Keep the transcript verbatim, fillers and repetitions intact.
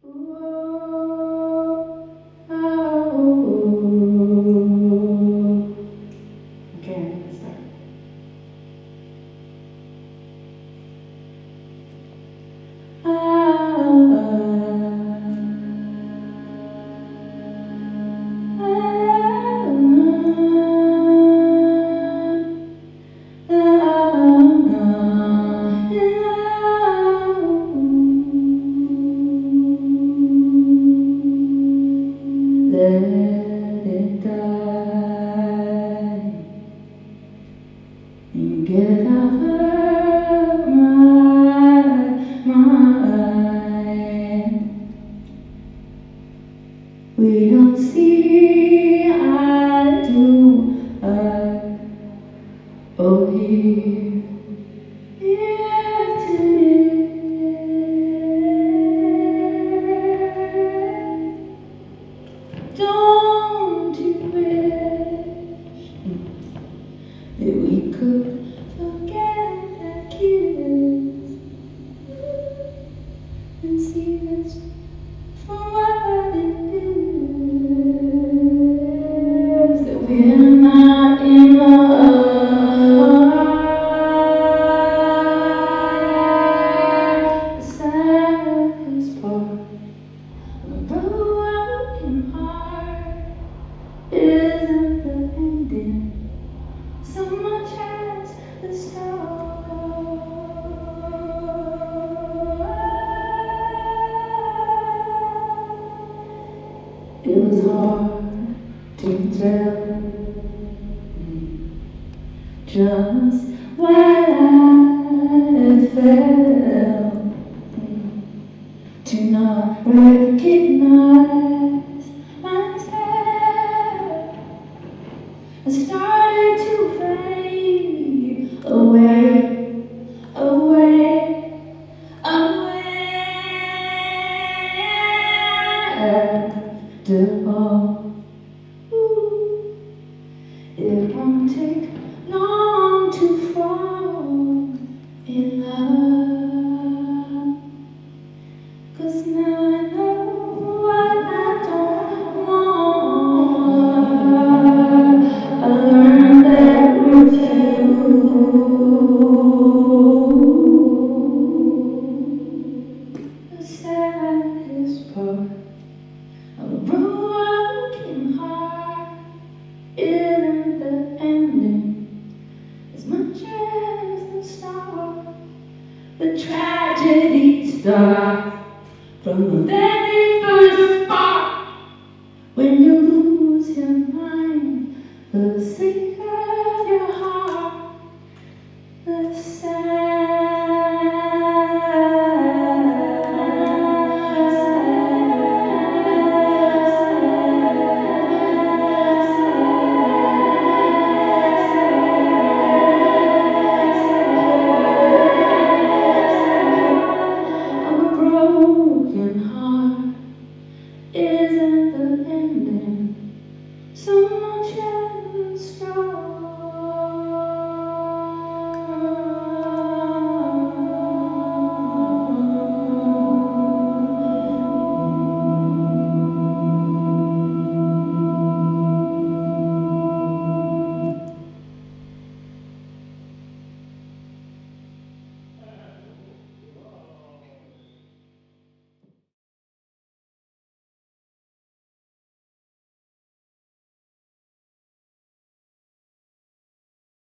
Let it die and get out of my mind. We don't see eye to eye. Oh, here, here today. Don't you wish that we could forget that kiss and see this for what it is, that we're not in love? The saddest part of a broken heart isn't the ending so much as the start. It was hard to tell just what I felt, to not recognize myself. I started to fade away, away, away. After all, ooh, it won't take long to fall in love. 'Cause now I know what I don't want. I learned that with you, the saddest part of a broken heart isn't the ending as much as the start. The tragedy starts from the very first spark, when you lose your mind for the sake of your heart. The sad